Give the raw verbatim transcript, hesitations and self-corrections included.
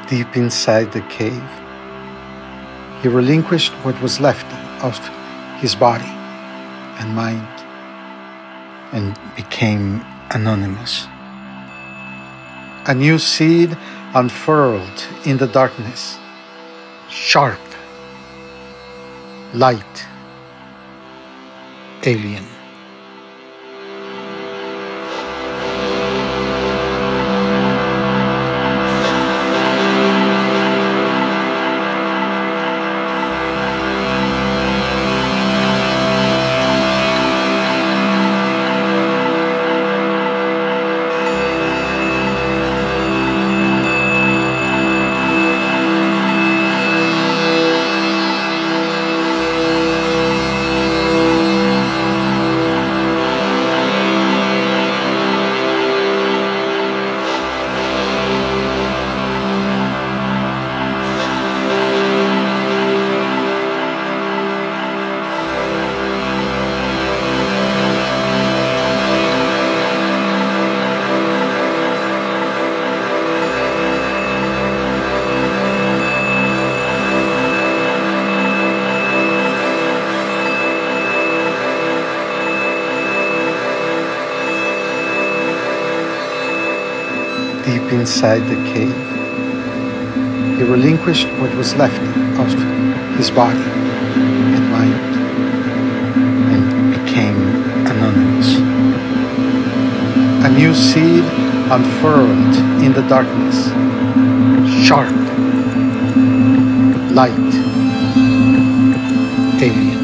Deep inside the cave, he relinquished what was left of his body and mind and became anonymous. A new seed unfurled in the darkness, sharp, light, alien. Deep inside the cave, he relinquished what was left of his body and mind and became anonymous. A new seed unfurled in the darkness, sharp, light, alien.